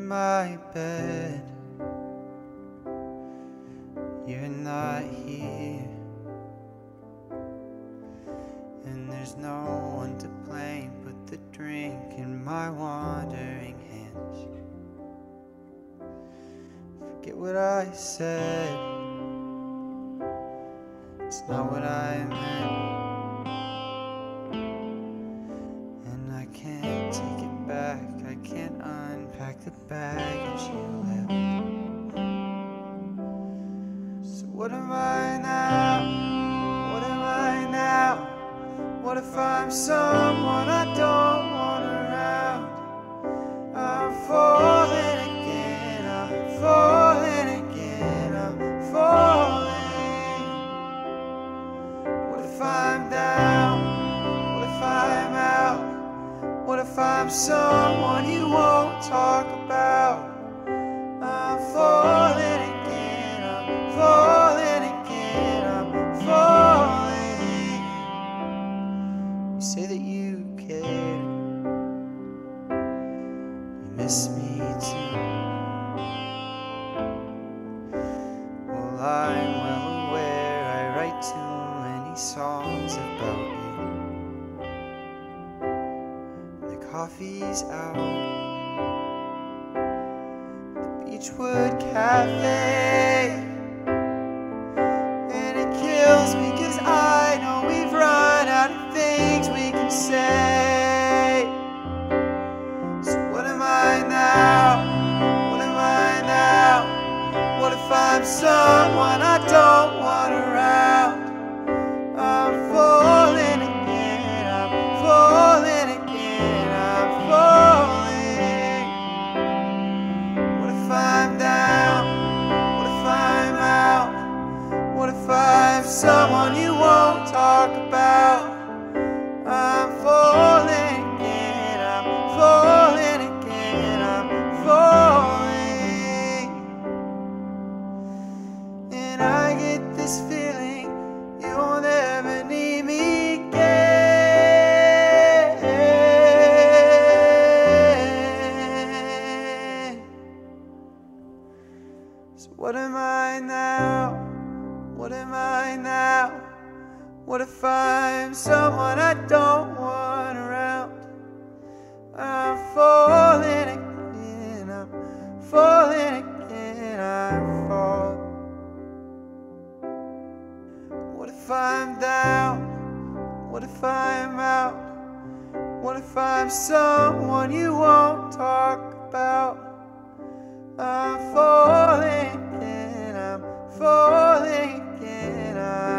in my bed. You're not here, and there's no one to blame but the drink in my wandering hands. Forget what I said, it's not what I meant, and I can't take it back. I can't unpack the baggage you left. So what am I now? What am I now? What if I'm someone I don't want around? I'm falling again, I'm falling again, I'm falling. What if I'm down? What if I'm out? What if I'm someone you won't talk about? I'm falling again, I'm falling again, I'm falling. You say that you care, you miss me too. Well, I'm well aware I write too many songs about you. The coffee's out, the Beechwood Cafe, and it kills me 'cause I know we've run out of things we can say. So what am I now? What am I now? What if I'm someone I don't want around? I'm falling again, I'm falling again, I'm falling. What if I'm down? What if I'm out? What if I'm someone you won't talk about? I'm falling again, I'm falling again, I'm falling. And I get this feeling you'll never need me again. So what am I now? What am I now? What if I'm someone I don't want around? I'm falling again, I'm falling again, I'm falling. What if I'm down? What if I'm out? What if I'm someone you won't talk about? I'm falling again, I'm falling again,